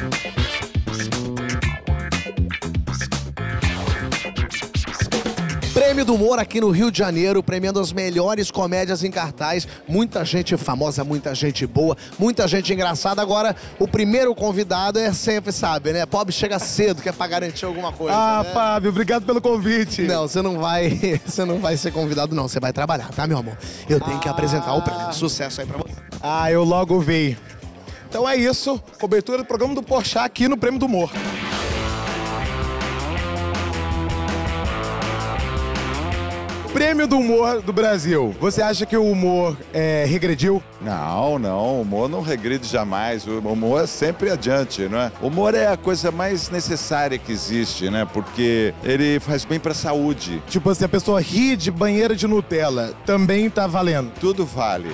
Prêmio do Humor aqui no Rio de Janeiro, premiando as melhores comédias em cartaz. Muita gente famosa, muita gente boa, muita gente engraçada. Agora, o primeiro convidado é sempre, sabe, né? Pobre chega cedo, que é pra garantir alguma coisa. Ah, né? Fábio, obrigado pelo convite. Não, você não vai ser convidado, não. Você vai trabalhar, tá, meu amor? Eu tenho que apresentar o prêmio. Sucesso aí pra você. Ah, eu logo vi. Então é isso, cobertura do programa do Porchat aqui no Prêmio do Humor. Prêmio do Humor do Brasil. Você acha que o humor regrediu? Não, o humor não regride jamais. O humor é sempre adiante, não é? O humor é a coisa mais necessária que existe, né? Porque ele faz bem pra saúde. Tipo assim, a pessoa ri de banheira de Nutella, também tá valendo. Tudo vale.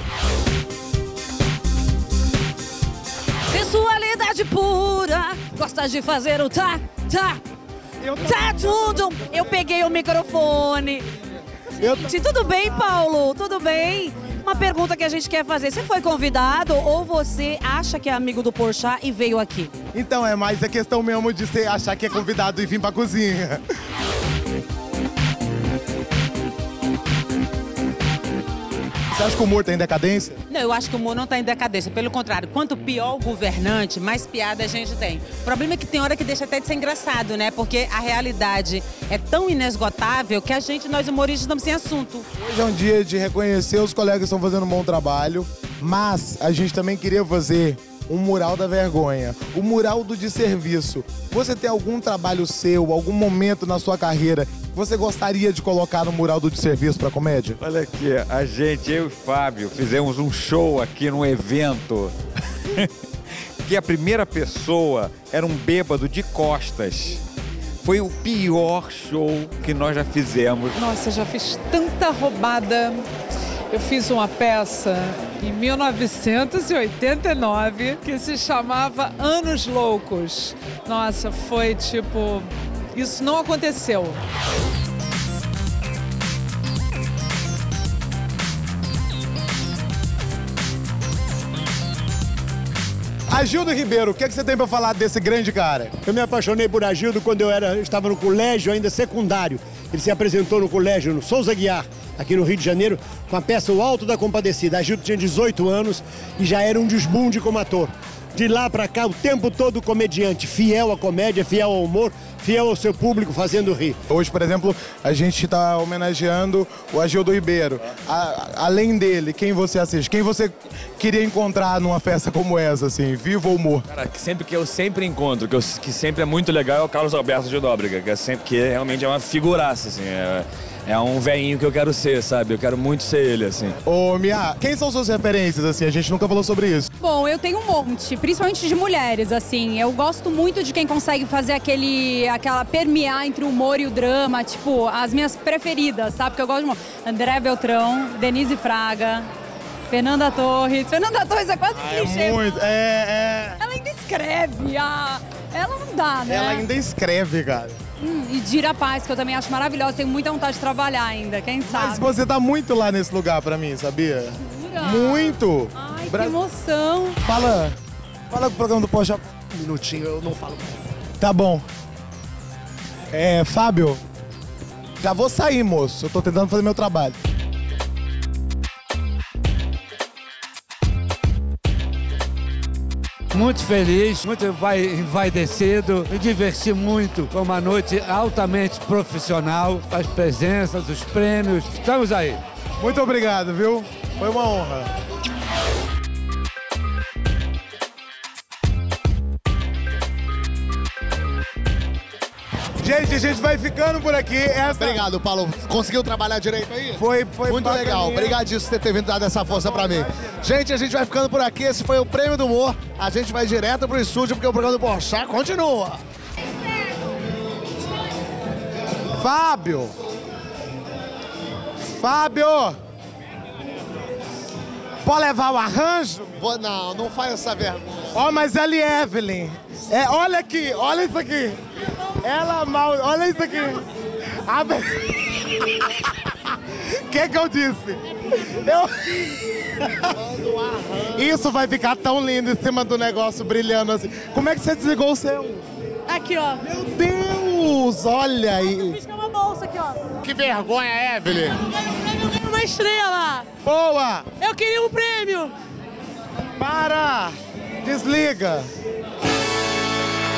Sensualidade pura, gosta de fazer o tá tudo. Eu peguei o microfone. Gente, tudo bem, Paulo? Tudo bem? Uma pergunta que a gente quer fazer. Você foi convidado ou você acha que é amigo do Porchat e veio aqui? Então, é mais a questão mesmo de você achar que é convidado e vir pra cozinha. Você acha que o humor tá em decadência? Não, eu acho que o humor não está em decadência. Pelo contrário, quanto pior o governante, mais piada a gente tem. O problema é que tem hora que deixa até de ser engraçado, né? Porque a realidade é tão inesgotável que nós humoristas estamos sem assunto. Hoje é um dia de reconhecer os colegas que estão fazendo um bom trabalho, mas a gente também queria fazer um mural da vergonha, o mural do desserviço. Você tem algum trabalho seu, algum momento na sua carreira que você gostaria de colocar no mural do desserviço para comédia? Olha aqui, eu e o Fábio fizemos um show aqui num evento que a primeira pessoa era um bêbado de costas. Foi o pior show que nós já fizemos. Nossa, eu já fiz tanta roubada. Eu fiz uma peça em 1989 que se chamava Anos Loucos. Nossa, foi tipo... Isso não aconteceu. Agildo Ribeiro, o que você tem para falar desse grande cara? Eu me apaixonei por Agildo quando eu estava no colégio ainda secundário. Ele se apresentou no colégio no Souza Guiar, aqui no Rio de Janeiro, com a peça O Alto da Compadecida. Agildo tinha 18 anos e já era um desbunde como ator. De lá pra cá, o tempo todo comediante, fiel à comédia, fiel ao humor, fiel ao seu público, fazendo rir. Hoje, por exemplo, a gente está homenageando o Agildo Ribeiro. Além dele, quem você assiste? Quem você queria encontrar numa festa como essa, assim, vivo ou morto? Cara, que eu sempre encontro, que sempre é muito legal, é o Carlos Alberto de Nóbrega, que realmente é uma figuraça, assim, é um velhinho que eu quero ser, sabe? Eu quero muito ser ele, assim. Ô, Mia, quem são suas referências, assim? A gente nunca falou sobre isso. Bom, eu tenho um monte, principalmente de mulheres, assim. Eu gosto muito de quem consegue fazer aquela permear entre o humor e o drama, tipo, as minhas preferidas, sabe? Porque eu gosto de André Beltrão, Denise Fraga, Fernanda Torres. Fernanda Torres é quase clichê. É muito, Ela ainda escreve, ela não dá, né? Ela ainda escreve, cara. E Dira Paz, que eu também acho maravilhosa, tenho muita vontade de trabalhar ainda, quem sabe? Mas você tá muito lá nesse lugar pra mim, sabia? Legal. Muito! Ai, que emoção! Fala com o programa do Porchat. Um minutinho, eu não falo. Tá bom. Fábio, já vou sair, moço. Eu tô tentando fazer meu trabalho. Muito feliz, muito envaidecido, me diverti muito. Foi uma noite altamente profissional, as presenças, os prêmios. Estamos aí. Muito obrigado, viu? Foi uma honra. Gente, a gente vai ficando por aqui. Obrigado, Paulo. Conseguiu trabalhar direito aí? Foi muito bacaninha. legal. Obrigadíssimo por ter vindo dar essa força pra mim. Gente, a gente vai ficando por aqui. Esse foi o Prêmio do Humor. A gente vai direto pro estúdio porque o programa do Porchat continua. Fábio! Pode levar o arranjo? Não faz essa vergonha. Ó, mas ela e Evelyn. Olha aqui, olha isso aqui. Ela mal, olha isso aqui. O que eu disse? Isso vai ficar tão lindo em cima do negócio brilhando assim. Como é que você desligou o seu? Aqui, ó. Meu Deus, olha aí. Eu fiz que é uma bolsa aqui, ó. Que vergonha, Evelyn. Eu ganhei uma estrela. Boa. Eu queria um prêmio. Para. Desliga.